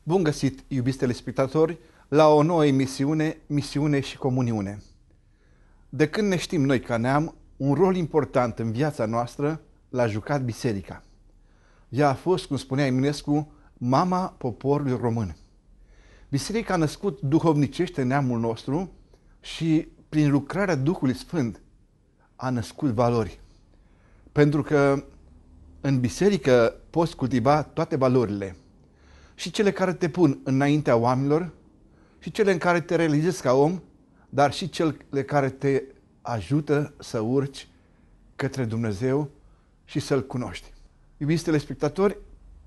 Bun găsit, iubiți telespectatori, la o nouă emisiune, Misiune și Comuniune. De când ne știm noi ca neam, un rol important în viața noastră l-a jucat biserica. Ea a fost, cum spunea Eminescu, mama poporului român. Biserica a născut duhovnicește neamul nostru și, prin lucrarea Duhului Sfânt, a născut valori. Pentru că în biserică poți cultiva toate valorile. Și cele care te pun înaintea oamenilor, și cele în care te realizezi ca om, dar și cele care te ajută să urci către Dumnezeu și să-L cunoști. Iubiți telespectatori,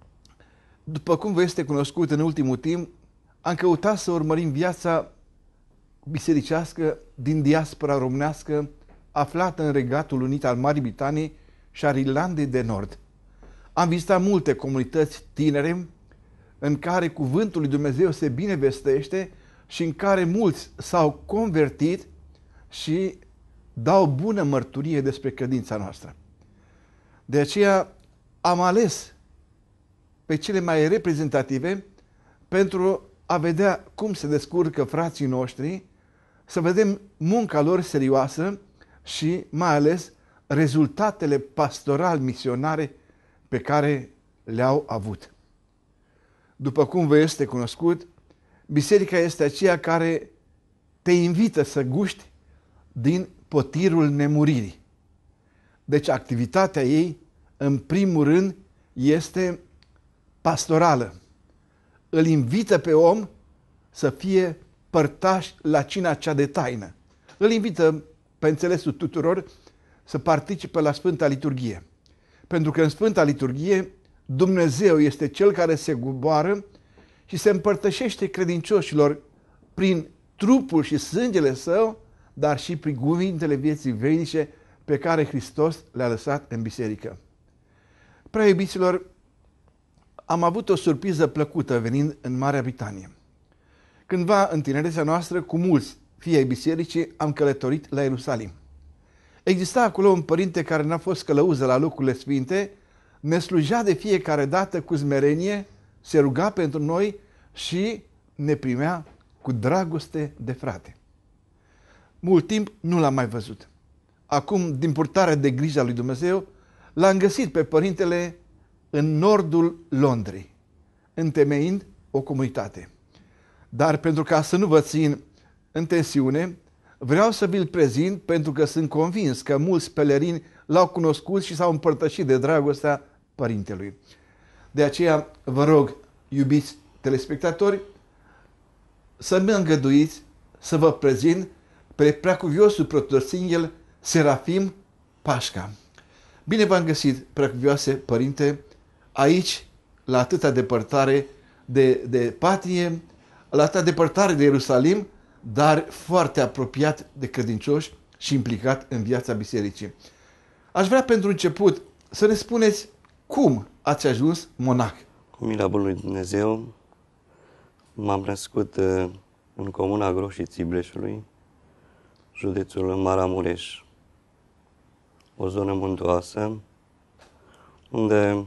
după cum vă este cunoscut în ultimul timp, am căutat să urmărim viața bisericească din diaspora românească aflată în Regatul Unit al Marii Britanii și al Irlandei de Nord. Am vizitat multe comunități tinere în care cuvântul lui Dumnezeu se binevestește și în care mulți s-au convertit și dau bună mărturie despre credința noastră. De aceea am ales pe cele mai reprezentative pentru a vedea cum se descurcă frații noștri, să vedem munca lor serioasă și mai ales rezultatele pastoral-misionare pe care le-au avut. După cum vă este cunoscut, biserica este aceea care te invită să guști din potirul nemuririi. Deci activitatea ei, în primul rând, este pastorală. Îl invită pe om să fie părtaș la cina cea de taină. Îl invită, pe înțelesul tuturor, să participe la Sfânta Liturghie. Pentru că în Sfânta Liturghie Dumnezeu este Cel care se coboară și se împărtășește credincioșilor prin trupul și sângele Său, dar și prin cuvintele vieții veșnice pe care Hristos le-a lăsat în biserică. Prea iubiților, am avut o surpriză plăcută venind în Marea Britanie. Cândva, în tinerețea noastră, cu mulți fii ai bisericii, am călătorit la Ierusalim. Exista acolo un părinte care n-a fost călăuză la locurile sfinte, ne slujea de fiecare dată cu smerenie, se ruga pentru noi și ne primea cu dragoste de frate. Mult timp nu l-am mai văzut. Acum, din purtarea de grijă a lui Dumnezeu, l-am găsit pe părintele în nordul Londrei, întemeind o comunitate. Dar pentru ca să nu vă țin în tensiune, vreau să vi-l prezint pentru că sunt convins că mulți pelerini l-au cunoscut și s-au împărtășit de dragostea părintelui. De aceea vă rog, iubiți telespectatori, să-mi îngăduiți să vă prezint pe preacuviosul protosinghel Serafim Pașca. Bine v-am găsit, preacuvioase părinte, aici, la atâta depărtare de patrie, la atâta depărtare de Ierusalim, dar foarte apropiat de credincioși și implicat în viața bisericii. Aș vrea pentru început să ne spuneți cum ați ajuns monah. Cu mila bunului Dumnezeu m-am născut în comuna Groșii Țibleșului, județul Maramureș, o zonă muntoasă, unde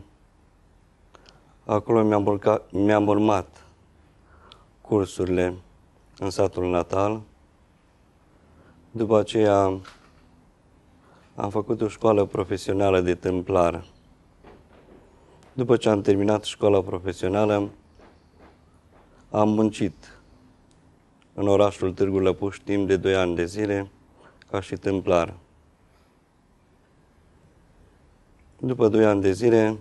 acolo mi-am urmat cursurile în satul natal. După aceea am făcut o școală profesională de tâmplar. După ce am terminat școala profesională, am muncit în orașul Târgu Lăpuș timp de 2 ani de zile ca și tâmplar. După 2 ani de zile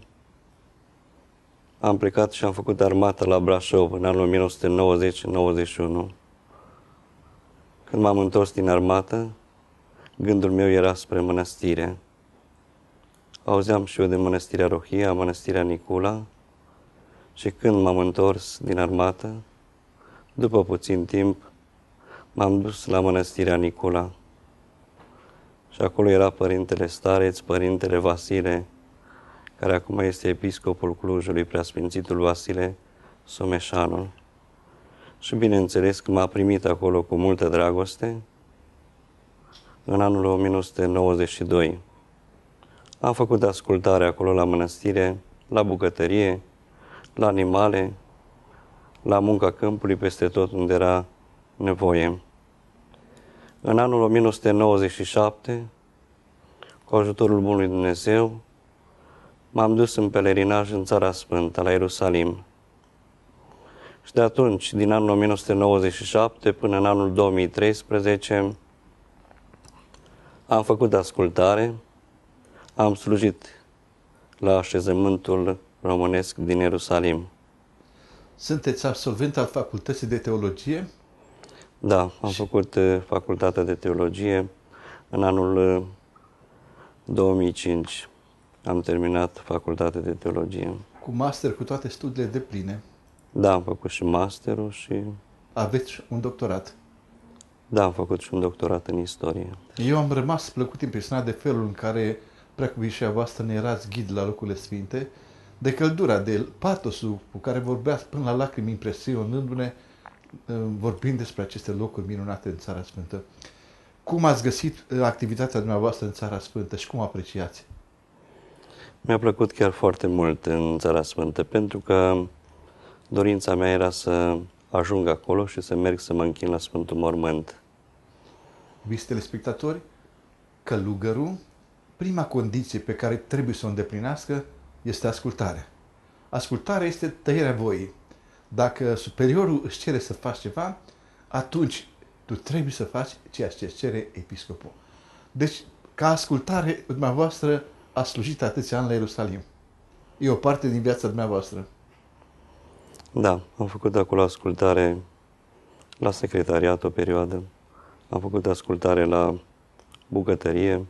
am plecat și am făcut armata la Brașov în anul 1990-91. Când m-am întors din armată, gândul meu era spre mănăstire. Auzeam și eu de Mănăstirea Rohia, Mănăstirea Nicula, și când m-am întors din armată, după puțin timp, m-am dus la Mănăstirea Nicula. Și acolo era Părintele Stareț, Părintele Vasile, care acum este episcopul Clujului, Preasfințitul Vasile Someșanul. Și bineînțeles că m-a primit acolo cu multă dragoste în anul 1992. Am făcut ascultare acolo la mănăstire, la bucătărie, la animale, la munca câmpului, peste tot unde era nevoie. În anul 1997, cu ajutorul Bunului Dumnezeu, m-am dus în pelerinaj în Țara Sfântă, la Ierusalim. Și de atunci, din anul 1997 până în anul 2013, am făcut ascultare, am slujit la așezământul românesc din Ierusalim. Sunteți absolvent al Facultății de Teologie? Da, am făcut facultatea de teologie în anul 2005. Am terminat facultatea de teologie. Cu master, cu toate studiile depline? Da, am făcut și masterul și... Aveți un doctorat? Da, am făcut și un doctorat în istorie. Eu am rămas plăcut impresionat de felul în care preacuvișia voastră ne erați ghid la locurile sfinte, de căldura, de patosul cu care vorbeați până la lacrimi, impresionându-ne, vorbind despre aceste locuri minunate în Țara Sfântă. Cum ați găsit activitatea dumneavoastră în Țara Sfântă și cum apreciați? Mi-a plăcut chiar foarte mult în Țara Sfântă, pentru că dorința mea era să ajung acolo și să merg să mă închin la Sfântul Mormânt. Iubiți telespectatori, călugărul, prima condiție pe care trebuie să o îndeplinească este ascultarea. Ascultarea este tăierea voii. Dacă superiorul își cere să faci ceva, atunci tu trebuie să faci ceea ce îți cere episcopul. Deci, ca ascultare, dumneavoastră a slujit atâția ani la Ierusalim. E o parte din viața dumneavoastră. Da, am făcut acolo ascultare la secretariat o perioadă. Am făcut ascultare la bucătărie.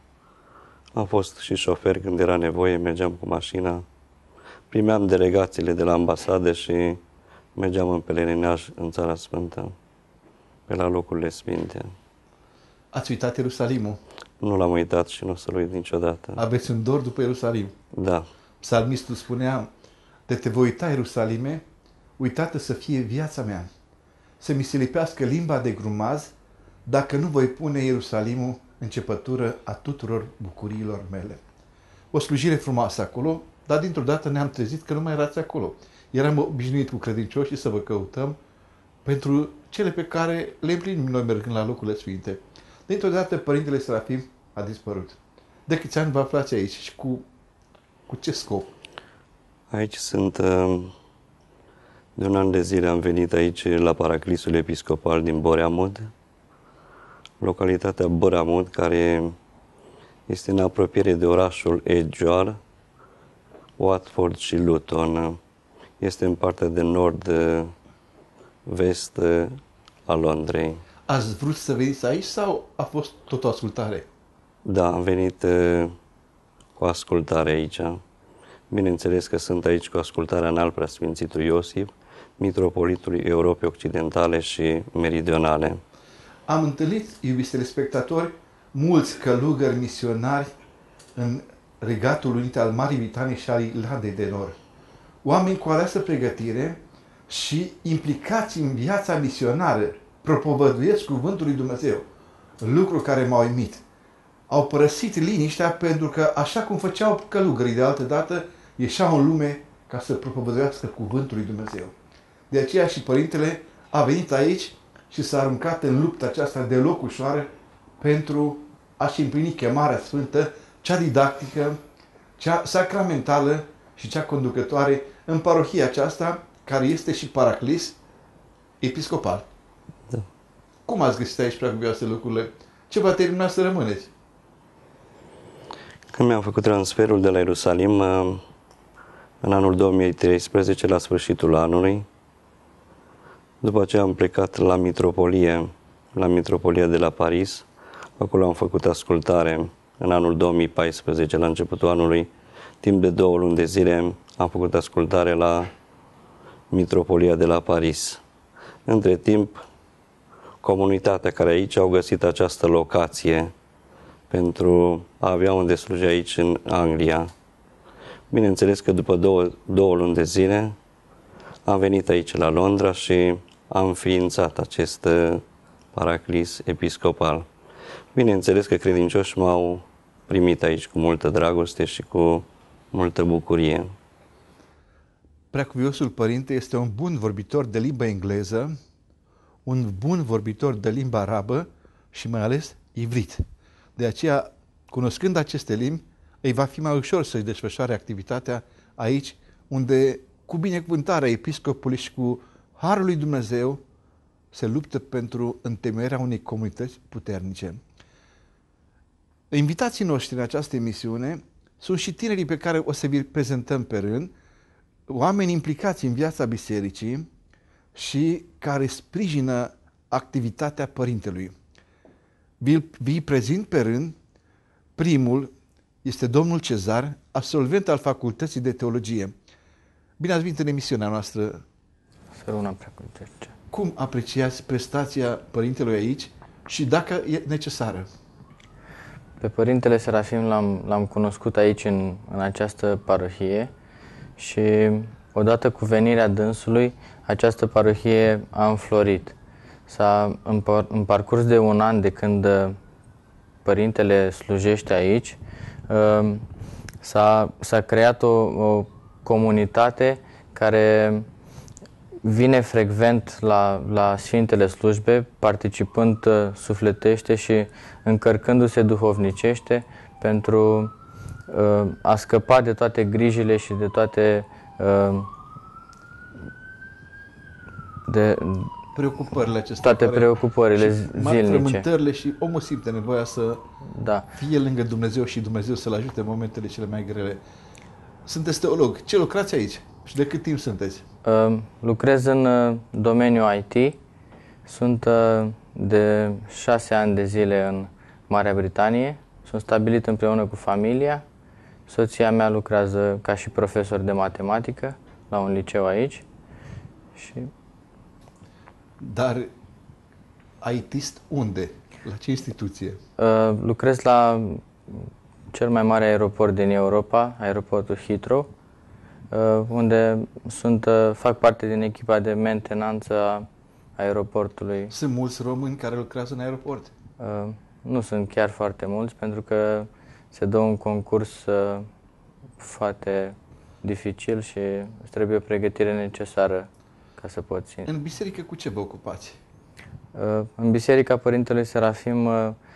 Am fost și șofer când era nevoie, mergeam cu mașina. Primeam delegațiile de la ambasade și mergeam în pelerinaj în Țara Sfântă, pe la locurile sfinte. Ați uitat Ierusalimul? Nu l-am uitat și nu o să-l uit niciodată. Aveți un dor după Ierusalim? Da. Psalmistul spunea, de te voi uita, Ierusalime, uitată să fie viața mea, să mi se lipească limba de grumaz, dacă nu voi pune Ierusalimul începătură a tuturor bucuriilor mele. O slujire frumoasă acolo, dar dintr-o dată ne-am trezit că nu mai erați acolo. Eram obișnuit cu credincioșii să vă căutăm pentru cele pe care le împlinim noi mergând la locurile sfinte. Dintr-o dată Părintele Serafim a dispărut. De câți ani vă aflați aici și cu ce scop? Aici sunt de un an de zile. Am venit aici la Paraclisul Episcopal din Boreamud, localitatea Boreamud, care este în apropiere de orașul Edgeoar, Watford și Luton. Este în partea de nord-vest a Londrei. Ați vrut să veniți aici sau a fost tot o ascultare? Da, am venit cu ascultare aici. Bineînțeles că sunt aici cu ascultarea în al Preasfințitul Iosif, mitropolitului Europei Occidentale și Meridionale. Am întâlnit, iubiți telespectatori, mulți călugări misionari în Regatul Unit al Marii Britanii și al Irlandei de Nord. Oameni cu aleasă pregătire și implicați în viața misionară, propovăduiesc cuvântul lui Dumnezeu, lucru care m-a uimit. Au părăsit liniștea pentru că, așa cum făceau călugării de altă dată, ieșeau în lume ca să propovăduiască cuvântul lui Dumnezeu. De aceea și Părintele a venit aici și s-a aruncat în lupta aceasta deloc ușoară pentru a-și împlini chemarea sfântă, cea didactică, cea sacramentală și cea conducătoare în parohia aceasta, care este și paraclis episcopal. Da. Cum ați găsit aici preacuvioase lucrurile? Ce v-a terminat să rămâneți? Când mi-am făcut transferul de la Ierusalim, în anul 2013, la sfârșitul anului, după aceea am plecat la mitropolia de la Paris. Acolo am făcut ascultare în anul 2014, la începutul anului, timp de 2 luni de zile am făcut ascultare la mitropolia de la Paris. Între timp, comunitatea care aici au găsit această locație pentru a avea unde sluji aici în Anglia. Bineînțeles că după 2 luni de zile am venit aici la Londra și am înființat acest paraclis episcopal. Bineînțeles că credincioșii m-au primit aici cu multă dragoste și cu multă bucurie. Preacuviosul Părinte este un bun vorbitor de limba engleză, un bun vorbitor de limba arabă și mai ales ivrit. De aceea, cunoscând aceste limbi, îi va fi mai ușor să-și desfășoare activitatea aici, unde, cu binecuvântarea episcopului și cu harul lui Dumnezeu, se luptă pentru întemeierea unei comunități puternice. Invitații noștri în această emisiune sunt și tinerii pe care o să vi prezentăm pe rând, oameni implicați în viața bisericii și care sprijină activitatea Părintelui. Vi prezint pe rând. Primul este domnul Cezar, absolvent al Facultății de Teologie. Bine ați venit în emisiunea noastră. Săruna preacuvioase. Cum apreciați prestația Părintelui aici și dacă e necesară? Pe Părintele Serafim l-am cunoscut aici în această parohie și odată cu venirea dânsului, această parohie a înflorit. În parcurs de un an de când Părintele slujește aici, s-a creat o comunitate care vine frecvent la Sfintele Slujbe, participând sufletește și încărcându-se duhovnicește pentru a scăpa de toate grijile și de toate preocupările acestea. Toate preocupările zilnice. Frământările și omul simte nevoia să fie lângă Dumnezeu și Dumnezeu să-l ajute în momentele cele mai grele. Sunteți teolog. Ce lucrați aici? Și de cât timp sunteți? Lucrez în domeniul IT. Sunt de 6 ani de zile în Marea Britanie. Sunt stabilit împreună cu familia. Soția mea lucrează ca și profesor de matematică la un liceu aici. Dar IT-ist unde? La ce instituție? Lucrez la cel mai mare aeroport din Europa, aeroportul Heathrow, unde fac parte din echipa de mentenanță a aeroportului. Sunt mulți români care lucrează în aeroport? Nu sunt chiar foarte mulți, pentru că se dă un concurs foarte dificil și îți trebuie o pregătire necesară ca să poți. În biserică cu ce vă ocupați? În Biserica Părintelui Serafim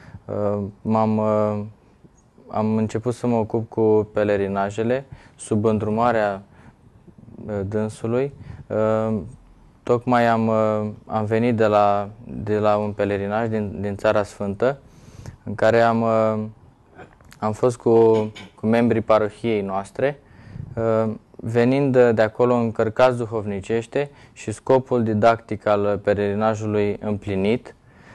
am început să mă ocup cu pelerinajele sub îndrumarea dânsului. Tocmai am venit de la un pelerinaj din Țara Sfântă, în care am fost cu membrii parohiei noastre, venind de acolo încărcați duhovnicește și scopul didactic al pelerinajului împlinit,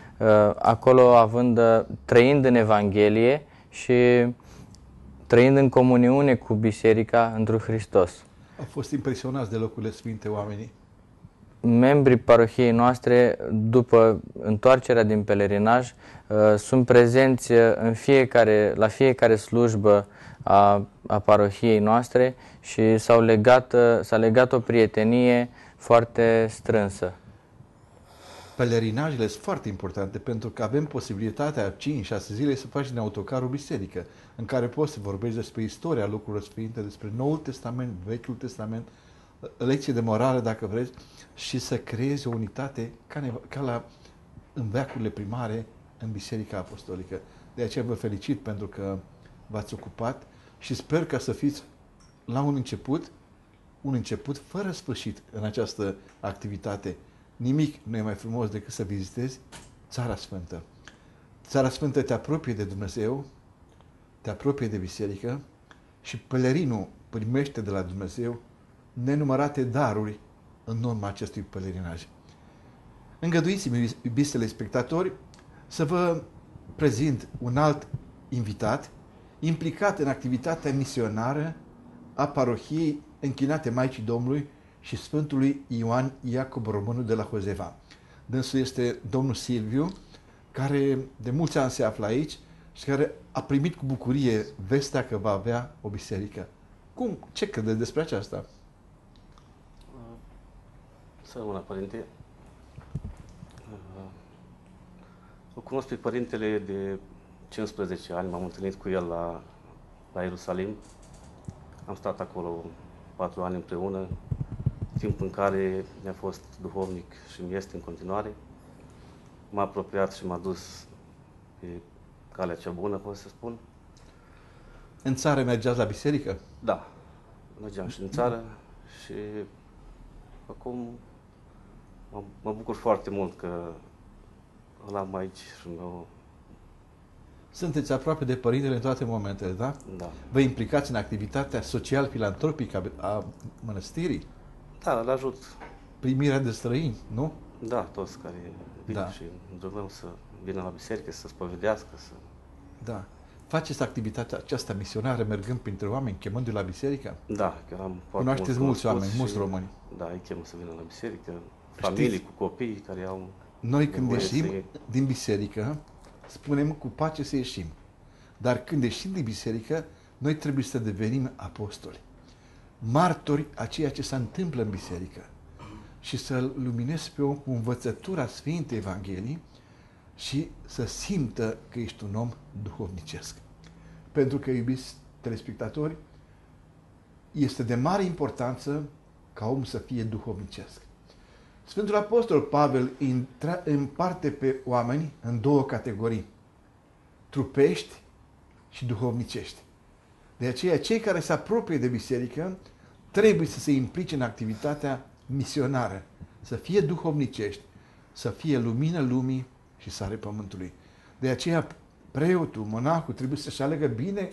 acolo trăind în Evanghelie și trăind în comuniune cu Biserica întru Hristos. Au fost impresionați de locurile sfinte oamenii? Membrii parohiei noastre, după întoarcerea din pelerinaj, sunt prezenți la fiecare slujbă a parohiei noastre și s-a legat o prietenie foarte strânsă. Pelerinajele sunt foarte importante pentru că avem posibilitatea 5-6 zile să faci din autocarul biserică, în care poți să vorbești despre istoria lucrurilor sfinte, despre Noul Testament, Vechiul Testament, lecții de morală dacă vreți, și să creezi o unitate ca în veacurile primare în Biserica Apostolică. De aceea vă felicit pentru că v-ați ocupat și sper ca să fiți la un început fără sfârșit în această activitate. Nimic nu e mai frumos decât să vizitezi Țara Sfântă. Țara Sfântă te apropie de Dumnezeu, te apropie de biserică și pelerinul primește de la Dumnezeu nenumărate daruri în urma acestui pelerinaj. Îngăduiți-mi, iubiți telespectatori, să vă prezint un alt invitat implicat în activitatea misionară a parohiei închinate Maicii Domnului și Sfântului Ioan Iacob Românul de la Hozeva. Dânsul este domnul Silviu, care de mulți ani se află aici și care a primit cu bucurie vestea că va avea o biserică. Ce credeți despre aceasta? Să rămână, Părinte. O cunosc pe Părintele de 15 ani, m-am întâlnit cu el la Ierusalim. Am stat acolo 4 ani împreună timp în care mi-a fost duhovnic și mi este în continuare, m-a apropiat și m-a dus pe calea cea bună, pot să spun. În țară mergeați la biserică? Da, mergeam și în țară și acum mă bucur foarte mult că îl am aici și Sunteți aproape de părintele în toate momentele, da? Da. Vă implicați în activitatea social-filantropică a mănăstirii? Da, îl ajut. Primirea de străini, nu? Da, toți care vin Da. și îndrumăm să vină la biserică, să spovedească, să... Da. Faceți activitatea aceasta misionară mergând printre oameni, chemându-i la biserică? Da, chiar am foarte Cunoașteți mulți oameni, cunoscuți mulți și, români. Da, îi chem să vină la biserică, familii cu copii care au... Noi când nevoie ieșim să- din biserică, spunem cu pace să ieșim. Dar când ieșim din biserică, noi trebuie să devenim apostoli. Martori a ceea ce se întâmplă în biserică. Și să-l luminezi pe om cu învățătura Sfintei Evangheliei și să simtă că ești un om duhovnicesc. Pentru că, iubiți telespectatori, este de mare importanță ca om să fie duhovnicesc. Sfântul Apostol Pavel împarte pe oameni în două categorii, trupești și duhovnicești. De aceea, cei care se apropie de biserică trebuie să se implice în activitatea misionară, să fie duhovnicești, să fie lumină lumii și sare pământului. De aceea, preotul, monahul trebuie să-și aleagă bine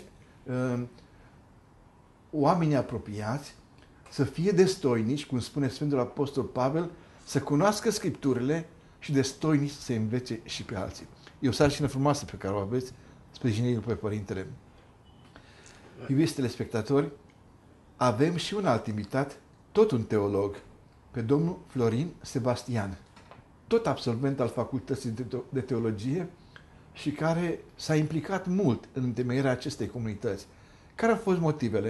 oamenii apropiați, să fie destoinici, cum spune Sfântul Apostol Pavel, să cunoască Scripturile și destoinici să se învețe și pe alții. E o sarcină frumoasă pe care o aveți, sprijiniți-l pe Părintele. Iubiți telespectatori, avem și un alt invitat, tot un teolog, pe domnul Florin Sebastian, tot absolvent al Facultății de Teologie și care s-a implicat mult în întemeierea acestei comunități. Care au fost motivele?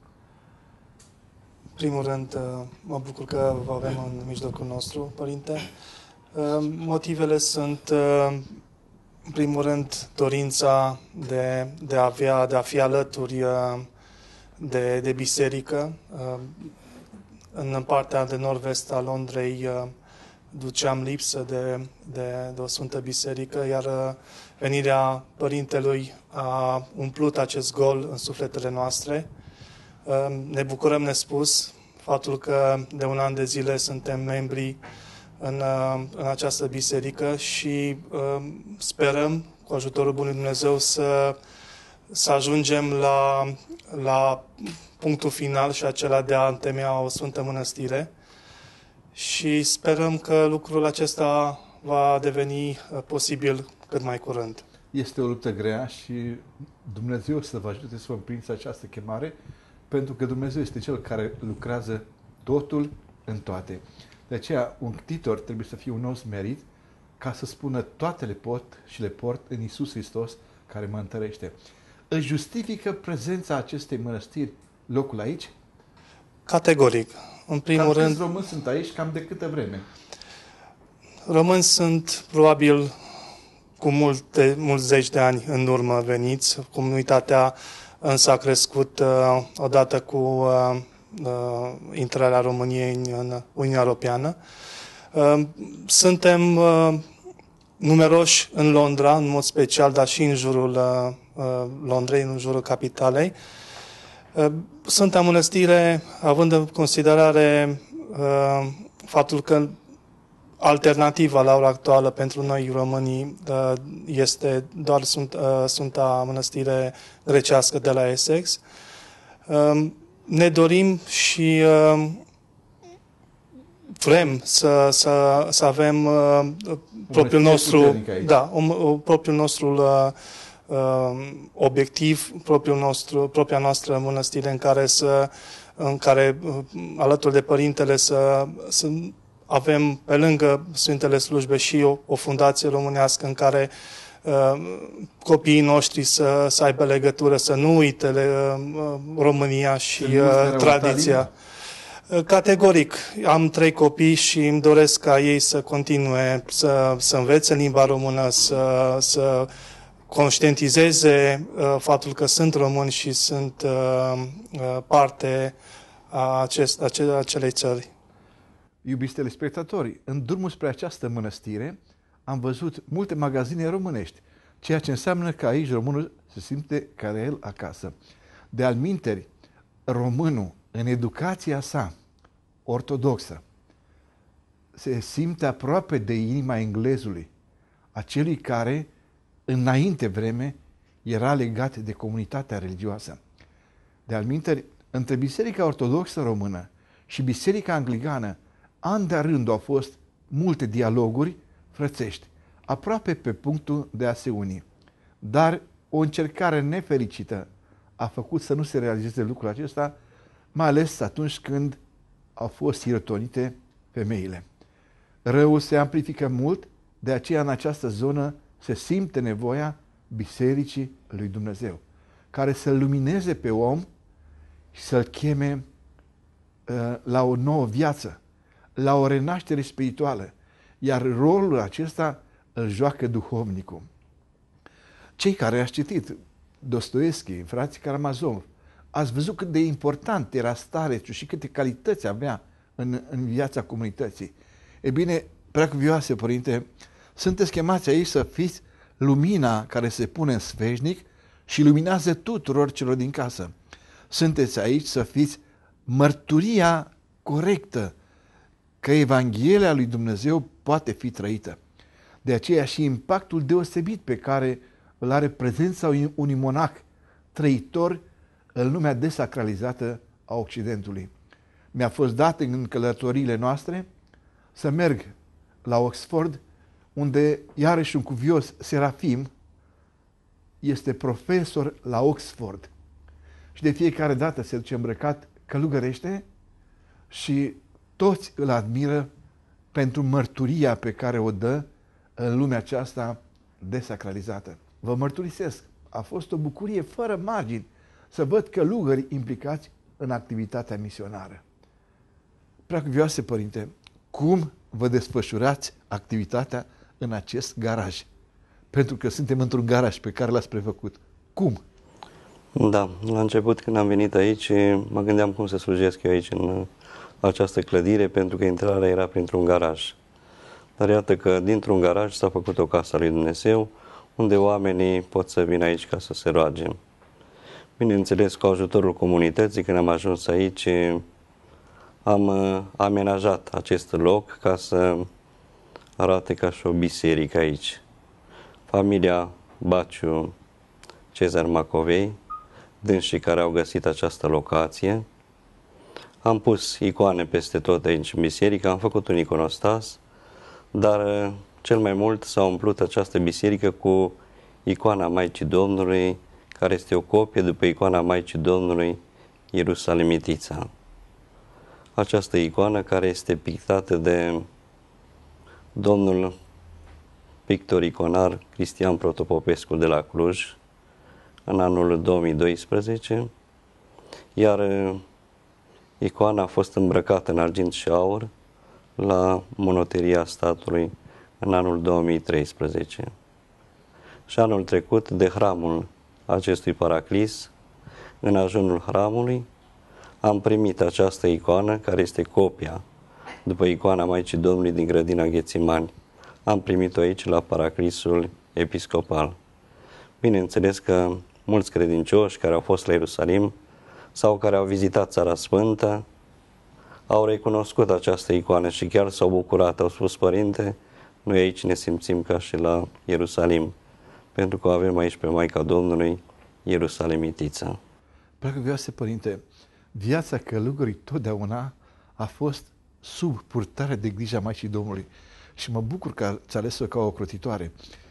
În primul rând, mă bucur că vă avem în mijlocul nostru, Părinte. Motivele sunt, în primul rând, dorința de a fi alături de biserică. În partea de nord-vest a Londrei duceam lipsă de o Sfântă Biserică, iar venirea Părintelui a umplut acest gol în sufletele noastre. Ne bucurăm nespus faptul că de un an de zile suntem membri în această biserică și sperăm, cu ajutorul Bunului Dumnezeu, să ajungem la punctul final și acela de a întemeia o Sfântă Mănăstire. Și sperăm că lucrul acesta va deveni posibil cât mai curând. Este o luptă grea și Dumnezeu să vă ajute să vă împliniți această chemare, pentru că Dumnezeu este Cel care lucrează totul în toate. De aceea, un ctitor trebuie să fie un om smerit ca să spună toate le pot și le port în Iisus Hristos care mă întărește. Își justifică prezența acestei mănăstiri locul aici? Categoric. În primul Cam rând, câți români sunt aici, cam de câtă vreme? români sunt probabil cu mulți zeci de ani în urmă veniți. Comunitatea însă a crescut odată cu intrarea României în Uniunea Europeană. Suntem numeroși în Londra, în mod special, dar și în jurul Londrei, în jurul capitalei. Sfânta Mănăstire, având în considerare faptul că alternativa la ora actuală pentru noi românii este doar Sfânta Mănăstire grecească de la Essex, ne dorim și vrem să avem propriul nostru, propriul nostru obiectiv, propria noastră mănăstire în care alături de Părintele să avem pe lângă Sfintele Slujbe și o fundație românească în care copiii noștri să aibă legătură, să nu uite România și tradiția. Categoric, am 3 copii și îmi doresc ca ei să continue să învețe limba română, să conștientizeze faptul că sunt români și sunt parte a acelei țări. Iubiți telespectatori, în drumul spre această mănăstire am văzut multe magazine românești, ceea ce înseamnă că aici românul se simte ca el acasă. De alminteri, românul, în educația sa ortodoxă, se simte aproape de inima englezului, acelui care, înainte vreme, era legat de comunitatea religioasă. De alminteri, între Biserica Ortodoxă Română și Biserica Anglicană, an de rând au fost multe dialoguri frățești, aproape pe punctul de a se uni. Dar o încercare nefericită a făcut să nu se realizeze lucrul acesta, mai ales atunci când au fost sirătonite femeile. Răul se amplifică mult, de aceea în această zonă se simte nevoia Bisericii lui Dumnezeu, care să-l lumineze pe om și să-l cheme la o nouă viață, la o renaștere spirituală, iar rolul acesta îl joacă duhovnicul. Cei care ați citit Dostoevski, frații Karamazov, ați văzut cât de important era starețul și câte calități avea în viața comunității. E bine, preacuvioase părinte, sunteți chemați aici să fiți lumina care se pune în sfeșnic și luminează tuturor celor din casă. Sunteți aici să fiți mărturia corectă că Evanghelia lui Dumnezeu poate fi trăită. De aceea și impactul deosebit pe care îl are prezența unui monac trăitor în lumea desacralizată a Occidentului. Mi-a fost dat în călătoriile noastre să merg la Oxford, unde iarăși un cuvios Serafim este profesor la Oxford. Și de fiecare dată se duce îmbrăcat călugărește și toți îl admiră pentru mărturia pe care o dă în lumea aceasta desacralizată. Vă mărturisesc, a fost o bucurie fără margini să văd călugări implicați în activitatea misionară. Preacuvioase părinte, cum vă desfășurați activitatea în acest garaj? Pentru că suntem într-un garaj pe care l-ați prefăcut. Cum? Da, la început când am venit aici, mă gândeam cum să slujesc eu aici în această clădire, pentru că intrarea era printr-un garaj. Dar iată că dintr-un garaj s-a făcut o casă a lui Dumnezeu, unde oamenii pot să vină aici ca să se roage. Bineînțeles, cu ajutorul comunității, când am ajuns aici, am amenajat acest loc ca să arate ca și o biserică aici. Familia Baciu Cezar Macovei, dânsii care au găsit această locație. Am pus icoane peste tot aici în biserică, am făcut un iconostas, dar cel mai mult s-a umplut această biserică cu icoana Maicii Domnului, care este o copie după icoana Maicii Domnului Ierusalimitița. Această icoană care este pictată de domnul pictor iconar Cristian Protopopescu de la Cluj în anul 2012, iar icoana a fost îmbrăcată în argint și aur la Monoteria Statului în anul 2013. Și anul trecut, de hramul acestui paraclis, în ajunul hramului, am primit această icoană, care este copia după icoana Maicii Domnului din grădina Ghețimani. Am primit-o aici la paraclisul episcopal. Bineînțeles că mulți credincioși care au fost la Ierusalim sau care au vizitat Țara Sfântă au recunoscut această icoană și chiar s-au bucurat, au spus: părinte, noi aici ne simțim ca și la Ierusalim, pentru că o avem aici pe Maica Domnului Ierusalimitița. Preacuvioase părinte, viața călugării totdeauna a fost sub purtarea de grijă a Maicii Domnului și mă bucur că ați ales-o ca o ocrotitoare.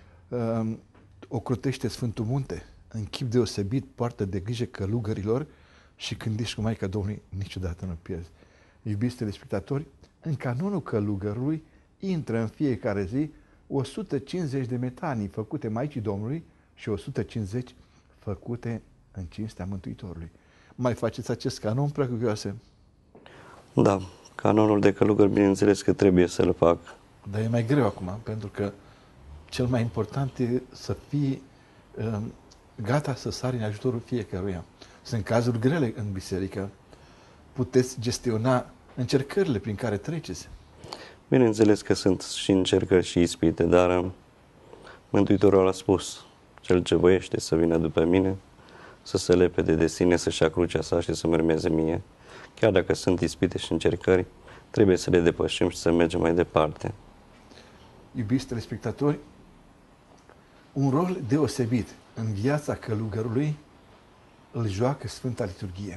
Ocrotește Sfântul Munte, în chip deosebit poartă de grijă călugărilor și când ești cu Maica Domnului niciodată nu pierzi. Iubiți telespectatori, în canonul călugărului intră în fiecare zi 150 de metanii făcute Maicii Domnului și 150 făcute în cinstea Mântuitorului. Mai faceți acest canon, preacuvioase? Da, canonul de călugări, bineînțeles că trebuie să-l fac. Dar e mai greu acum, pentru că cel mai important e să fii gata să sari în ajutorul fiecăruia. Sunt cazuri grele în biserică. Puteți gestiona încercările prin care treceți. Bineînțeles că sunt și încercări și ispite, dar Mântuitorul a spus, cel ce voiește să vină după mine, să se lepede de sine, să-și ia crucea sa și să mă urmeze mie. Chiar dacă sunt ispite și încercări, trebuie să le depășim și să mergem mai departe. Iubiți telespectatori, un rol deosebit în viața călugărului îl joacă Sfânta Liturghie.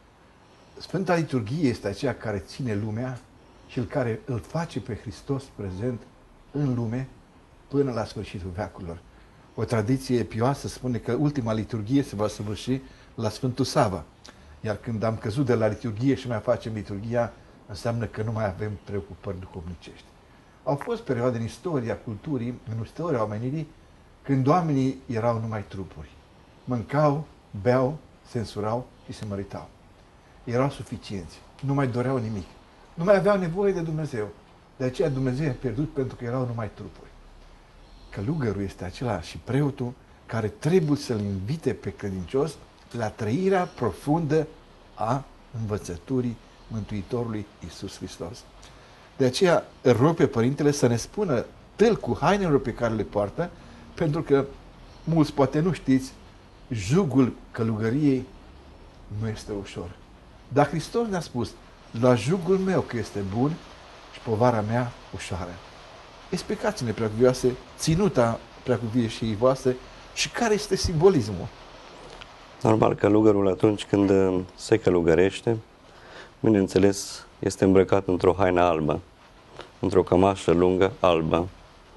Sfânta Liturghie este aceea care ține lumea și care îl face pe Hristos prezent în lume până la sfârșitul veacurilor. O tradiție pioasă spune că ultima liturghie se va săvârși la Sfântul Sava. Iar când am căzut de la liturghie și mai facem liturghia, înseamnă că nu mai avem preocupări duhovnicești. Au fost perioade în istoria culturii, în istoria omenirii, când oamenii erau numai trupuri. Mâncau, beau, se însurau și se măritau. Erau suficienți, nu mai doreau nimic. Nu mai aveau nevoie de Dumnezeu. De aceea Dumnezeu a pierdut pentru că erau numai trupuri. Călugărul este acela și preotul care trebuie să-l invite pe credincios la trăirea profundă a învățăturii Mântuitorului Iisus Hristos. De aceea îl rog pe Părintele să ne spună tâlcul hainelor pe care le poartă, pentru că mulți poate nu știți, jugul călugăriei nu este ușor. Dar Hristos ne-a spus, la jugul meu că este bun și povara mea ușoară. Explicați-ne, preacuvioase, ținuta preacuviei voastre și care este simbolismul. Normal, călugărul atunci când se călugărește, bineînțeles, este îmbrăcat într-o haină albă, într-o cămașă lungă albă.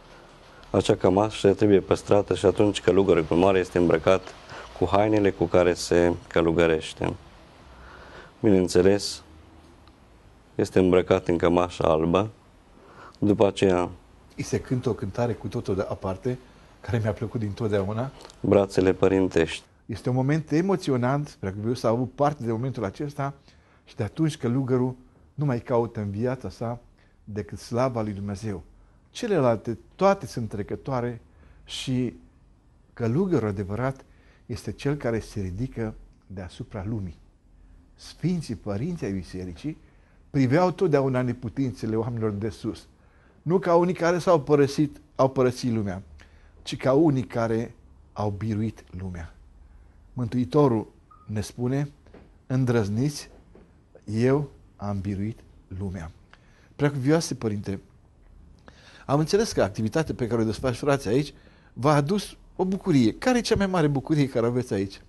Acea cămașă trebuie păstrată și atunci călugărul cu mare este îmbrăcat cu hainele cu care se călugărește. Bineînțeles, este îmbrăcat în cămașa albă, după aceea Îi se cântă o cântare cu totul aparte, care mi-a plăcut dintotdeauna. brațele părintești. Este un moment emoționant, preacuvios s-a avut parte de momentul acesta și de atunci călugărul nu mai caută în viața sa decât slava lui Dumnezeu. Celelalte, toate sunt trecătoare și călugărul adevărat este cel care se ridică deasupra lumii. Sfinții părinții ai bisericii priveau totdeauna neputințele oamenilor de sus. Nu ca unii care au părăsit lumea, ci ca unii care au biruit lumea. Mântuitorul ne spune, îndrăzniți, eu am biruit lumea. Preacuvioase Părinte, am înțeles că activitatea pe care o desfășurați aici v-a adus o bucurie. Care e cea mai mare bucurie care o aveți aici?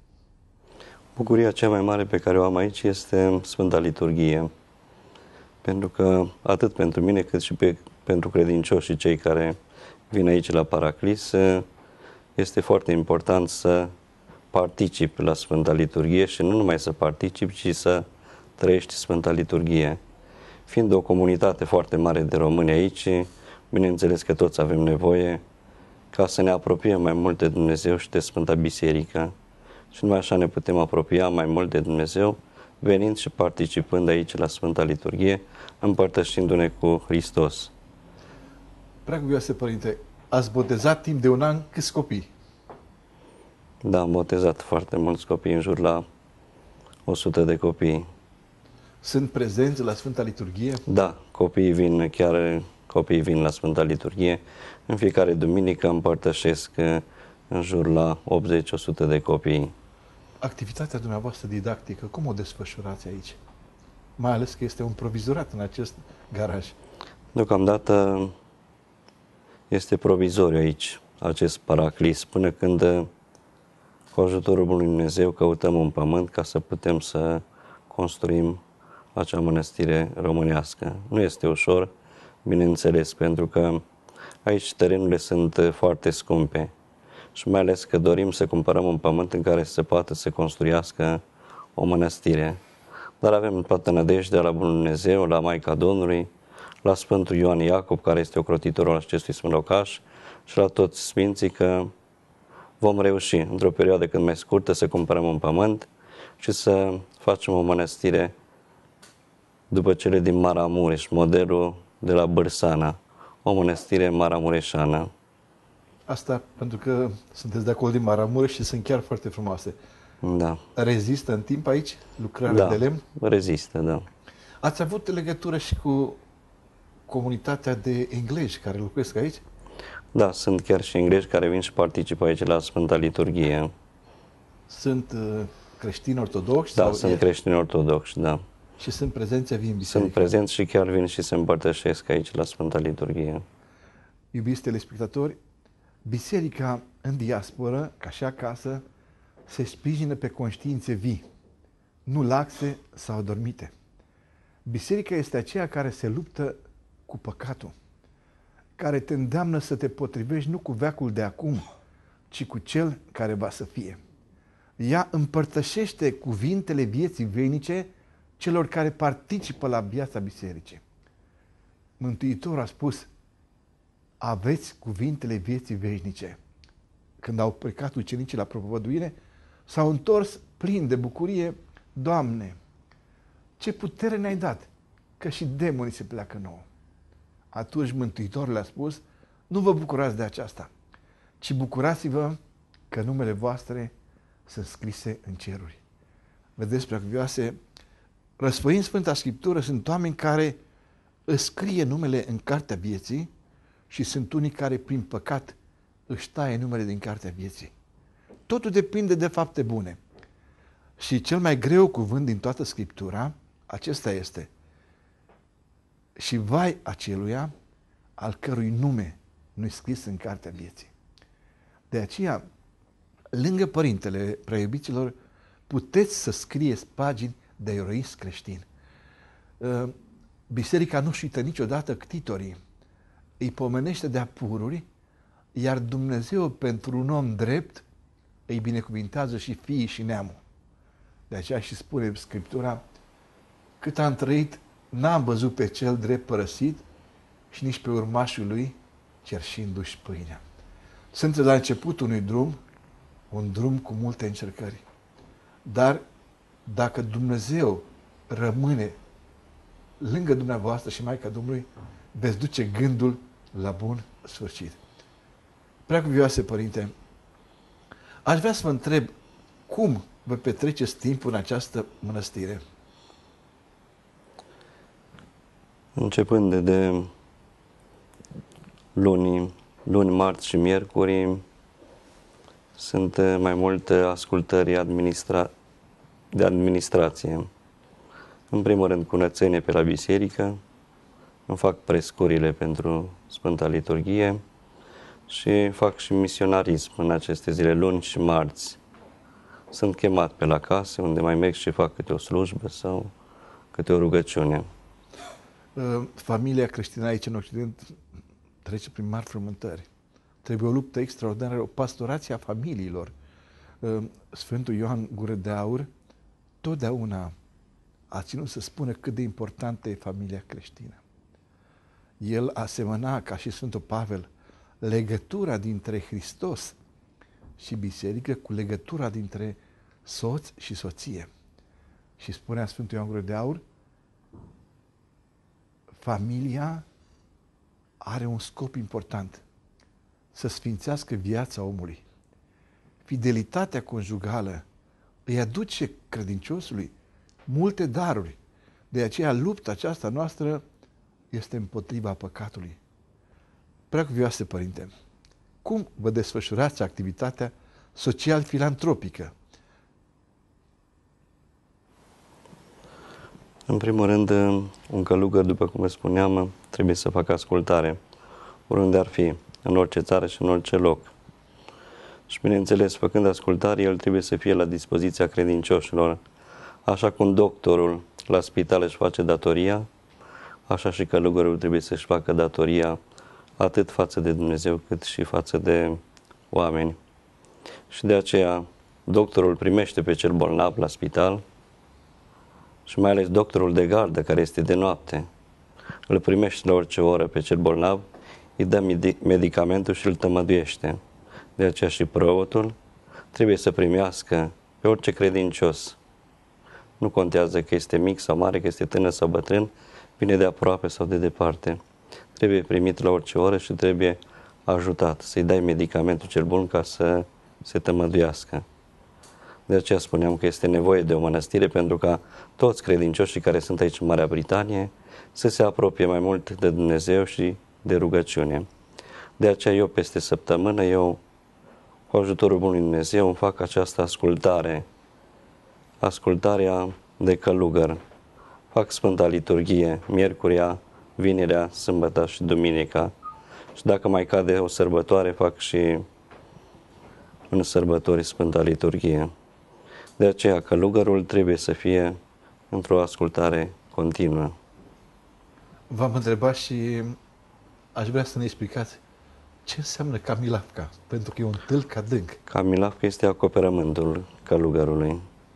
Bucuria cea mai mare pe care o am aici este Sfânta Liturghie. Pentru că atât pentru mine cât și pentru credincioși și cei care vin aici la Paraclis, este foarte important să particip la Sfânta Liturghie și nu numai să particip, ci să trăiești Sfânta Liturghie. Fiind o comunitate foarte mare de români aici, bineînțeles că toți avem nevoie ca să ne apropiem mai mult de Dumnezeu și de Sfânta Biserică. Și numai așa ne putem apropia mai mult de Dumnezeu, venind și participând aici la Sfânta Liturghie, împărtășindu-ne cu Hristos. Preacuvioase Părinte, ați botezat timp de un an câți copii? Da, am botezat foarte mulți copii, în jur la 100 de copii. Sunt prezenți la Sfânta Liturghie? Da, copiii vin la Sfânta Liturghie. În fiecare duminică împărtășesc în jur la 80-100 de copii. Activitatea dumneavoastră didactică, cum o desfășurați aici? Mai ales că este un provizorat în acest garaj. Deocamdată este provizoriu aici, acest Paraclis, până când, cu ajutorul lui Dumnezeu, căutăm un pământ ca să putem să construim acea mănăstire românească. Nu este ușor, bineînțeles, pentru că aici terenurile sunt foarte scumpe și mai ales că dorim să cumpărăm un pământ în care se poate să construiască o mănăstire. Dar avem toată nădejdea la Bunul Dumnezeu, la Maica Domnului, la Sfântul Ioan Iacob, care este ocrotitorul acestui sfânt locaș, și la toți sfinții că vom reuși, într-o perioadă cât mai scurtă, să cumpărăm un pământ și să facem o mănăstire după cele din Maramureș, modelul de la Bârsana, o mănăstire maramureșană. Asta pentru că sunteți de acolo din Maramureș și sunt chiar foarte frumoase. Da. Rezistă în timp aici lucrarea de lemn? Rezistă, da. Ați avut legătură și cu comunitatea de englezi care locuiesc aici? Da, sunt chiar și englezi care vin și participă aici la Sfânta Liturghie. Sunt creștini ortodoxi? Da, sunt creștini ortodoxi, da. Și sunt prezenți, vin în biserică? Sunt prezenți și chiar vin și se împărtășesc aici la Sfânta Liturghie. Iubiți telespectatori, biserica în diasporă, ca și acasă, se sprijină pe conștiințe vii, nu laxe sau adormite. Biserica este aceea care se luptă cu păcatul, care te îndeamnă să te potrivești nu cu veacul de acum, ci cu cel care va să fie. Ea împărtășește cuvintele vieții veinice celor care participă la viața bisericii. Mântuitorul a spus: aveți cuvintele vieții veșnice. Când au plecat ucenicii la propovăduire, s-au întors plini de bucurie: Doamne, ce putere ne-ai dat, că și demonii se pleacă nouă. Atunci Mântuitorul le-a spus: nu vă bucurați de aceasta, ci bucurați-vă că numele voastre sunt scrise în ceruri. Vedeți, preacuvioase, răsfăind Sfânta Scriptură, sunt oameni care își scrie numele în cartea vieții și sunt unii care prin păcat își taie numele din cartea vieții. Totul depinde de fapte bune. Și cel mai greu cuvânt din toată Scriptura, acesta este: și vai aceluia al cărui nume nu-i scris în cartea vieții. De aceea, lângă părintele preiubiților, puteți să scrieți pagini de eroism creștin. Biserica nu-și uită niciodată ctitorii, îi pomenește de-a pururi, iar Dumnezeu pentru un om drept îi binecuvintează și fiii și neamul. De aceea și spune Scriptura: cât am trăit, n-am văzut pe cel drept părăsit și nici pe urmașul lui cerșindu-și pâinea. Suntem la începutul unui drum, un drum cu multe încercări. Dar dacă Dumnezeu rămâne lângă dumneavoastră și Maica Domnului, veți duce gândul la bun sfârșit. Preacuvioase Părinte, aș vrea să vă întreb cum vă petreceți timpul în această mănăstire? Începând de luni, marți și miercuri, sunt mai multe ascultări de administrație. În primul rând, curățenie pe la biserică, îmi fac prescurile pentru Sfânta Liturghie și fac și misionarism în aceste zile, luni și marți. Sunt chemat pe la case, unde mai merg și fac câte o slujbă sau câte o rugăciune. Familia creștină aici în Occident trece prin mari frământări. Trebuie o luptă extraordinară, o pastorație a familiilor. Sfântul Ioan Gură de Aur totdeauna a ținut să spună cât de importantă e familia creștină. El asemăna, ca și Sfântul Pavel, legătura dintre Hristos și biserică cu legătura dintre soț și soție. Și spunea Sfântul Ioan Gură de Aur: familia are un scop important, să sfințească viața omului. Fidelitatea conjugală îi aduce credinciosului multe daruri. De aceea lupta aceasta noastră este împotriva păcatului. Preacuvioase Părinte, cum vă desfășurați activitatea social-filantropică? În primul rând, un călugăr, după cum spuneam, trebuie să facă ascultare, oriunde ar fi, în orice țară și în orice loc. Și, bineînțeles, făcând ascultare, el trebuie să fie la dispoziția credincioșilor. Așa cum doctorul la spital își face datoria, așa și călugărul trebuie să-și facă datoria atât față de Dumnezeu, cât și față de oameni. Și de aceea, doctorul primește pe cel bolnav la spital și mai ales doctorul de gardă, care este de noapte, îl primește la orice oră pe cel bolnav, îi dă medicamentul și îl tămăduiește. De aceea și preotul trebuie să primească pe orice credincios. Nu contează că este mic sau mare, că este tânăr sau bătrân, vine de aproape sau de departe. Trebuie primit la orice oră și trebuie ajutat, să-i dai medicamentul cel bun ca să se tămăduiască. De aceea spuneam că este nevoie de o mănăstire pentru ca toți credincioșii care sunt aici în Marea Britanie să se apropie mai mult de Dumnezeu și de rugăciune. De aceea eu peste săptămână, cu ajutorul Bunului Dumnezeu, îmi fac această ascultarea de călugăr. Fac Sfânta Liturghie, miercurea, vinerea, sâmbătă și duminica. Și dacă mai cade o sărbătoare, fac și în sărbători Sfânta Liturghie. De aceea călugărul trebuie să fie într-o ascultare continuă. V-am întrebat și aș vrea să ne explicați ce înseamnă camilavca, pentru că e un tâlc adânc. Camilavca este acoperământul călugărului.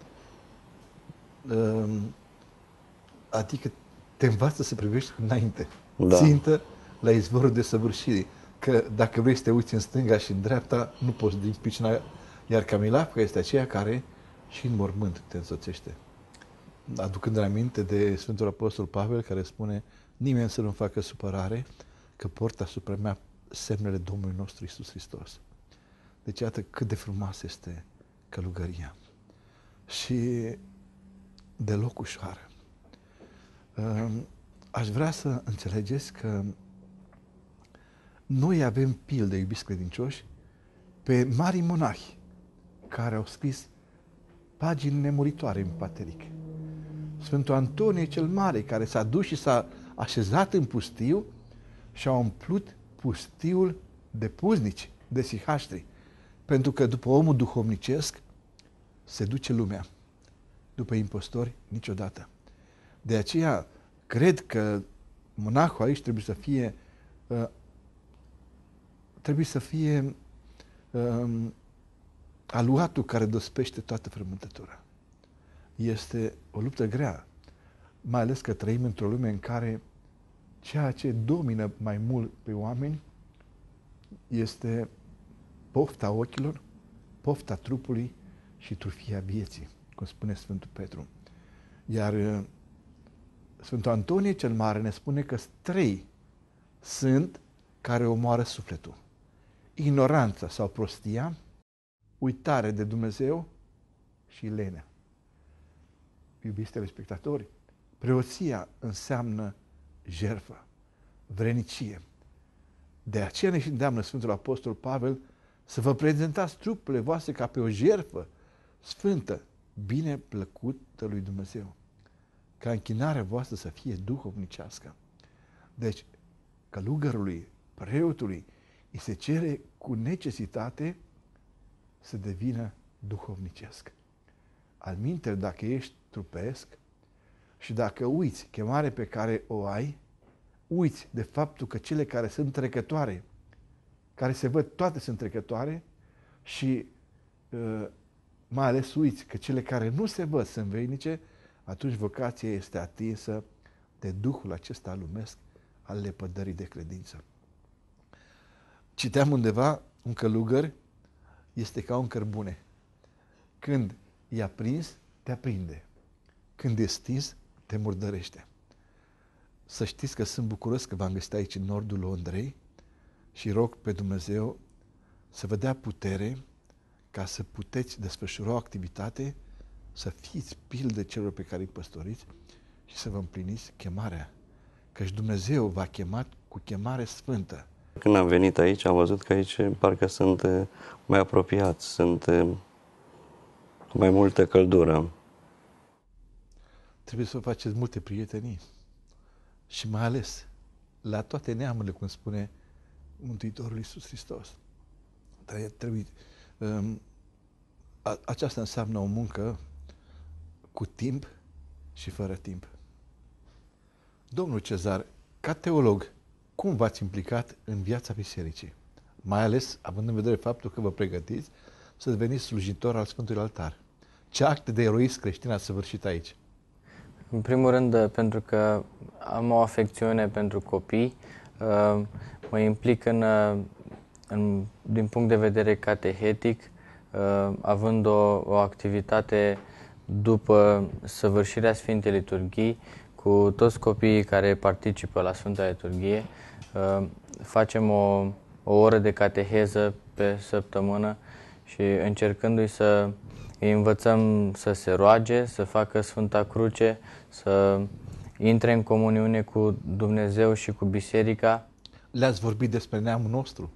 Adică te învață să privești înainte, Da. țintă la izvorul desăvârșirii. Că dacă vrei să te uiți în stânga și în dreapta, nu poți din pricina. Iar camilavca este aceea care și în mormânt te însoțește. Aducând aminte de Sfântul Apostol Pavel, care spune: nimeni să nu facă supărare, că port asupra mea semnele Domnului nostru Iisus Hristos. Deci iată cât de frumoasă este călugăria. Și deloc ușoară. Aș vrea să înțelegeți că noi avem pilde, iubiți credincioși, pe mari monahi care au scris pagini nemuritoare în pateric. Sfântul Antonie cel Mare, care s-a dus și s-a așezat în pustiu și a umplut pustiul de puznici, de sihaștri. Pentru că după omul duhovnicesc se duce lumea. După impostori, niciodată. De aceea, cred că monahul aici trebuie să fie aluatul care dospește toată frământătura. Este o luptă grea, mai ales că trăim într-o lume în care ceea ce domină mai mult pe oameni este pofta ochilor, pofta trupului și trufia vieții, cum spune Sfântul Petru. Iar Sfântul Antonie cel Mare ne spune că trei sunt care omoară sufletul: ignoranța sau prostia, uitare de Dumnezeu și lenea. Iubiți telespectatori, preoția înseamnă jertfă, vrenicie. De aceea ne și îndeamnă Sfântul Apostol Pavel să vă prezentați trupurile voastre ca pe o jertfă sfântă, bine plăcută lui Dumnezeu, ca închinarea voastră să fie duhovnicească. Deci, călugărului, preotului, îi se cere cu necesitate să devină duhovnicesc. Alminteri, dacă ești trupesc și dacă uiți chemarea pe care o ai, uiți de faptul că cele care sunt trecătoare, care se văd toate sunt trecătoare și mai ales uiți că cele care nu se văd sunt veinice, atunci vocația este atinsă de Duhul acesta lumesc al lepădării de credință. Citeam undeva, un călugăr este ca un cărbune. Când e aprins, te aprinde. Când e stins, te murdărește. Să știți că sunt bucuros că v-am găsit aici în nordul Londrei și rog pe Dumnezeu să vă dea putere ca să puteți desfășura o activitate, să fiți pildă celor pe care îi păstoriți și să vă împliniți chemarea. Căci Dumnezeu v-a chemat cu chemare sfântă. Când am venit aici, am văzut că aici parcă sunt mai apropiați, sunt mai multă căldură. Trebuie să faceți multe prietenii și mai ales la toate neamurile, cum spune Mântuitorul Iisus Hristos. Aceasta înseamnă o muncă cu timp și fără timp. Domnul Cezar, ca teolog, cum v-ați implicat în viața bisericii? Mai ales având în vedere faptul că vă pregătiți să deveniți slujitor al Sfântului Altar. Ce acte de eroism creștin ați săvârșit aici? În primul rând, pentru că am o afecțiune pentru copii, mă implic din punct de vedere catehetic, având o activitate după săvârșirea Sfintei Liturghii, cu toți copiii care participă la Sfânta Liturghie. Facem o oră de cateheză pe săptămână și încercându-i să îi învățăm să se roage, să facă Sfânta Cruce, să intre în comuniune cu Dumnezeu și cu biserica. Le-ați vorbit despre neamul nostru?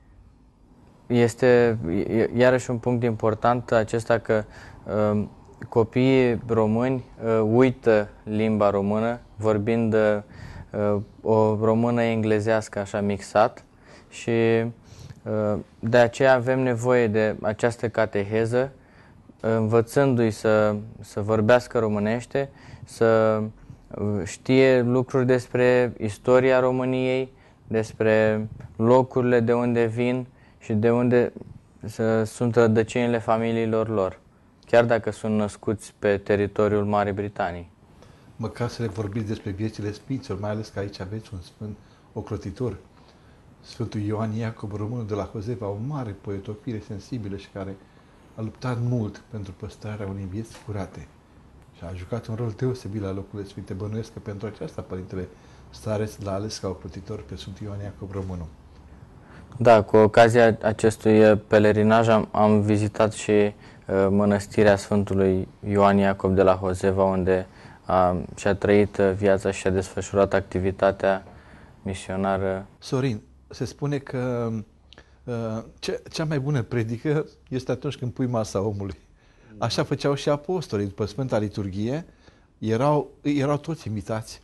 Este iarăși un punct important acesta că copiii români uită limba română, vorbind o română englezească așa mixat, și de aceea avem nevoie de această cateheză, învățându-i să vorbească românește, să știe lucruri despre istoria României, despre locurile de unde vin și de unde sunt rădăcinile familiilor lor, chiar dacă sunt născuți pe teritoriul Marii Britanii. Măcar să le vorbiți despre viețile sfinților, mai ales că aici aveți un sfânt ocrotitor, Sfântul Ioan Iacob Românul de la Hozeva, o mare poetofile sensibilă și care a luptat mult pentru păstrarea unei vieți curate și a jucat un rol deosebit la locurile sfinte. Bănuiesc că pentru aceasta Părintele Stareț l-a ales ca ocrotitor pe Sfântul Ioan Iacob Românul. Da, cu ocazia acestui pelerinaj am vizitat și mănăstirea Sfântului Ioan Iacob de la Hozeva, unde și-a trăit viața și a desfășurat activitatea misionară. Sorin, se spune că cea mai bună predică este atunci când pui masa omului. Așa făceau și apostolii. După Sfânta Liturghie erau toți invitați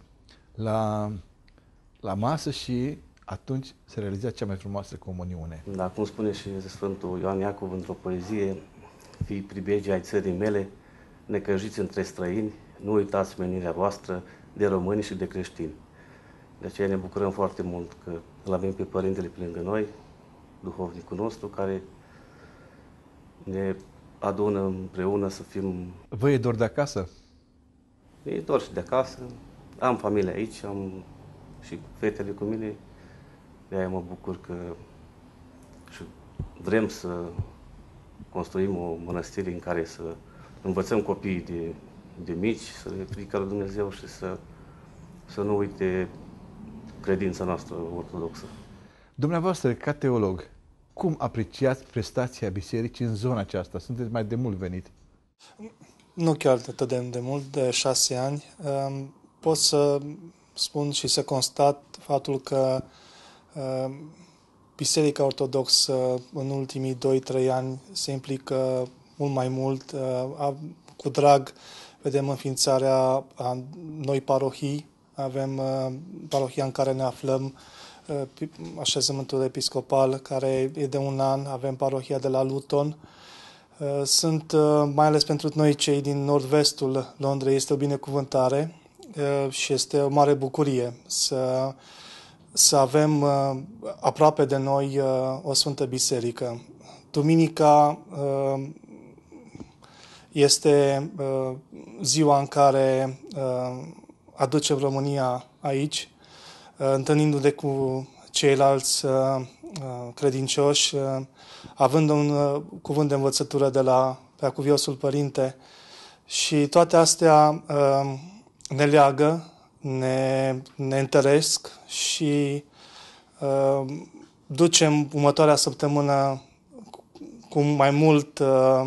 la masă și atunci se realiza cea mai frumoasă comuniune. Da, cum spune și Sfântul Ioan Iacov într-o poezie: fii pribegi ai țării mele, necăjiți între străini, nu uitați menirea voastră de români și de creștini. De aceea ne bucurăm foarte mult că îl avem pe Părintele pe lângă noi, duhovnicul nostru, care ne adună împreună să fim... Vă e dor de acasă? E dor și de acasă. Am familie aici, am și fetele cu mine. De-aia mă bucur că și vrem să construim o mănăstire în care să învățăm copiii de mici, să le frică lui Dumnezeu și să nu uite credința noastră ortodoxă. Dumneavoastră, ca teolog, cum apreciați prestația bisericii în zona aceasta? Sunteți mai de mult venit. Nu chiar atât de mult, de 6 ani. Pot să spun și să constat faptul că Biserica Ortodoxă în ultimii 2-3 ani se implică mult mai mult. Cu drag vedem înființarea a noi parohii. Avem parohia în care ne aflăm, așezământul episcopal, care e de 1 an. Avem parohia de la Luton. Sunt, mai ales pentru noi cei din nord-vestul Londrei, este o binecuvântare și este o mare bucurie să avem aproape de noi o Sfântă Biserică. Duminica este ziua în care aducem România aici, întâlnindu-ne cu ceilalți credincioși, având un cuvânt de învățătură de la Preacuviosul Părinte, și toate astea ne leagă, ne întăresc și ducem următoarea săptămână cu mai mult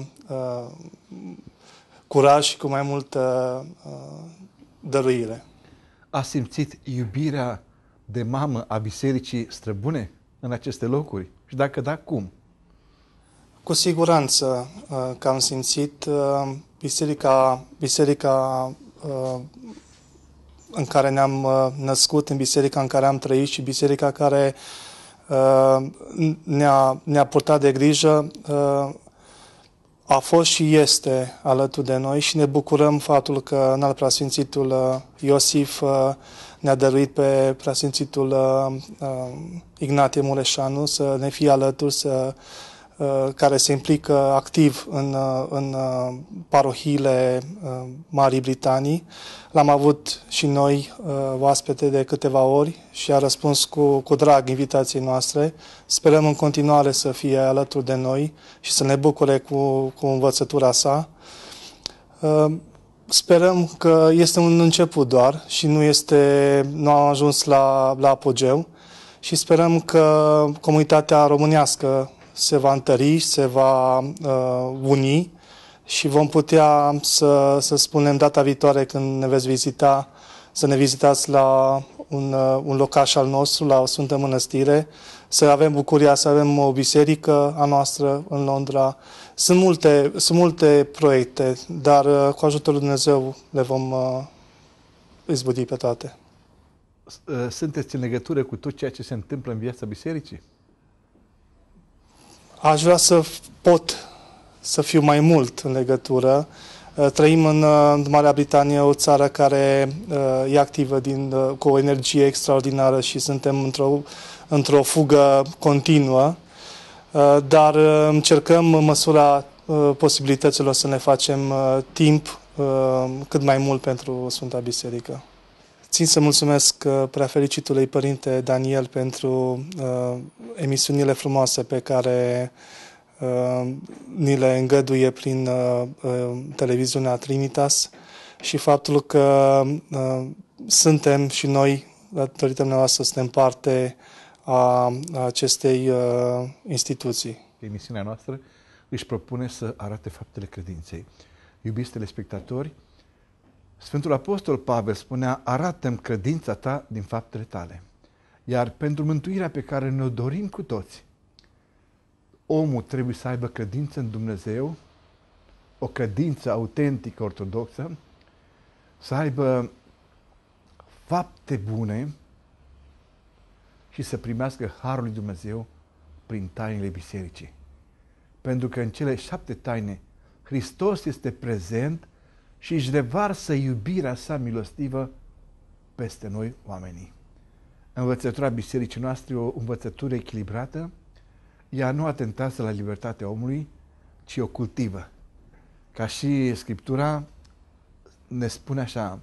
curaj și cu mai multă dăruire. A simțit iubirea de mamă a bisericii străbune în aceste locuri? Și dacă da, cum? Cu siguranță că am simțit biserica în care ne-am născut, în biserica în care am trăit și biserica care ne-a purtat de grijă, a fost și este alături de noi și ne bucurăm faptul că înalt preasfințitul Iosif ne-a dăruit pe preasfințitul Ignatie Mureșanu să ne fie alături, care se implică activ în parohiile Marii Britanii. L-am avut și noi oaspete de câteva ori și a răspuns cu drag invitației noastre. Sperăm în continuare să fie alături de noi și să ne bucure cu învățătura sa. Sperăm că este un început doar și nu a ajuns la apogeu și sperăm că comunitatea românească se va întări, se va uni și vom putea să spunem data viitoare când ne veți vizita să ne vizitați la un locaș al nostru, la o Sfântă Mănăstire, să avem bucuria să avem o biserică a noastră în Londra. Sunt multe proiecte, dar cu ajutorul lui Dumnezeu le vom izbuti pe toate. Sunteți în legătură cu tot ceea ce se întâmplă în viața bisericii? Aș vrea să pot să fiu mai mult în legătură. Trăim în Marea Britanie, o țară care e activă cu o energie extraordinară și suntem într-o fugă continuă, dar încercăm în măsura posibilităților să ne facem timp cât mai mult pentru Sfânta Biserică. Țin să mulțumesc preafericitului Părinte Daniel pentru emisiunile frumoase pe care ni le îngăduie prin televiziunea Trinitas și faptul că suntem și noi, datorită dumneavoastră, suntem parte a acestei instituții. Emisiunea noastră își propune să arate faptele credinței. Iubiți telespectatori, Sfântul Apostol Pavel spunea: arată-mi credința ta din faptele tale. Iar pentru mântuirea pe care ne-o dorim cu toți, omul trebuie să aibă credință în Dumnezeu, o credință autentică, ortodoxă, să aibă fapte bune și să primească harul lui Dumnezeu prin tainele bisericii. Pentru că în cele 7 taine Hristos este prezent și își revarsă iubirea sa milostivă peste noi oamenii. Învățătura bisericii noastre e o învățătură echilibrată. Ea nu atentează la libertatea omului, ci o cultivă. Ca și Scriptura ne spune așa: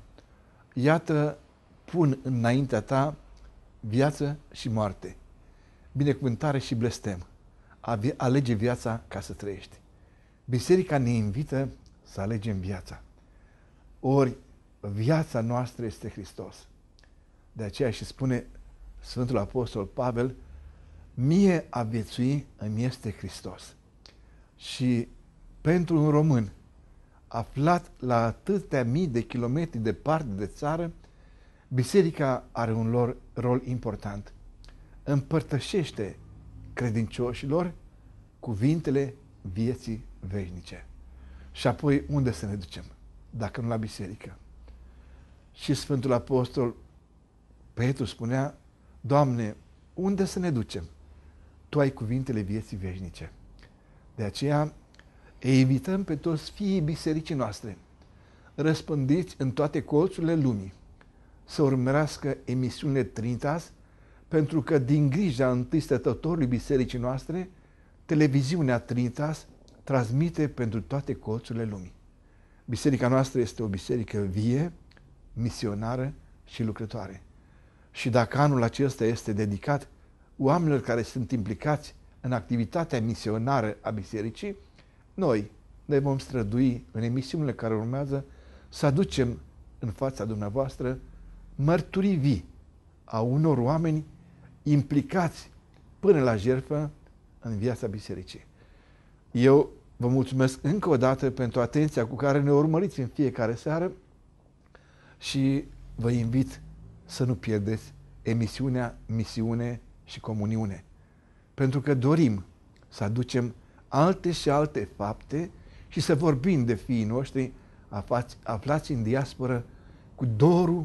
iată, pun înaintea ta viață și moarte, binecuvântare și blestem. Alege viața ca să trăiești. Biserica ne invită să alegem viața. Ori viața noastră este Hristos. De aceea și spune Sfântul Apostol Pavel: mie a viețui îmi este Hristos. Și pentru un român aflat la atâtea mii de kilometri departe de țară, biserica are un rol important. Împărtășește credincioșilor cuvintele vieții veșnice. Și apoi unde să ne ducem, dacă nu la biserică? Și Sfântul Apostol Petru spunea: Doamne, unde să ne ducem? Tu ai cuvintele vieții veșnice. De aceea îi invităm pe toți fiii bisericii noastre, răspândiți în toate colțurile lumii, să urmărească emisiunile Trinitas, pentru că din grija întâi stătătorului bisericii noastre, televiziunea Trinitas transmite pentru toate colțurile lumii. Biserica noastră este o biserică vie, misionară și lucrătoare. Și dacă anul acesta este dedicat oamenilor care sunt implicați în activitatea misionară a bisericii, noi ne vom strădui în emisiunile care urmează să aducem în fața dumneavoastră mărturii vii a unor oameni implicați până la jertfă în viața bisericii. Eu vă mulțumesc încă o dată pentru atenția cu care ne urmăriți în fiecare seară și vă invit să nu pierdeți emisiunea Misiune și Comuniune, pentru că dorim să aducem alte și alte fapte și să vorbim de fiii noștri aflați în diasporă cu dorul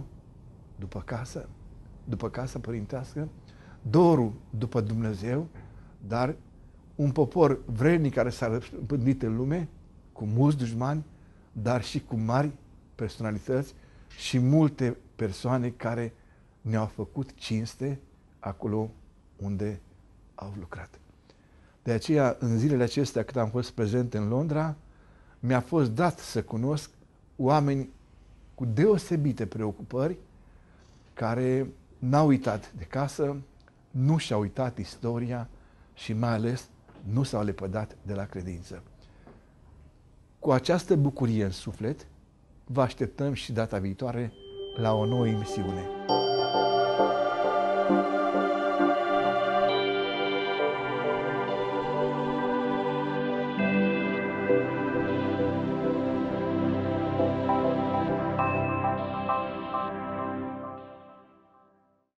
după casa părintească, dorul după Dumnezeu, dar un popor vrednic care s-a răspândit în lume, cu mulți dușmani, dar și cu mari personalități și multe persoane care ne-au făcut cinste acolo unde au lucrat. De aceea, în zilele acestea, când am fost prezent în Londra, mi-a fost dat să cunosc oameni cu deosebite preocupări, care n-au uitat de casă, nu și-au uitat istoria și mai ales nu s-au lepădat de la credință. Cu această bucurie în suflet, vă așteptăm și data viitoare la o nouă emisiune.